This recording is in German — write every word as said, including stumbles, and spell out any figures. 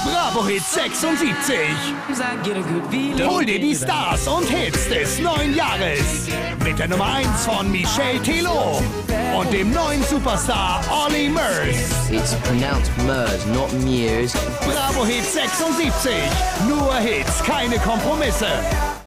Bravo Hit sechsundsiebzig. Hol dir die Stars und Hits des neuen Jahres. Mit der Nummer eins von Michel Teló und dem neuen Superstar Olly Murs. It's pronounced Murs, not Murs. Bravo Hit sechsundsiebzig. Nur Hits, keine Kompromisse.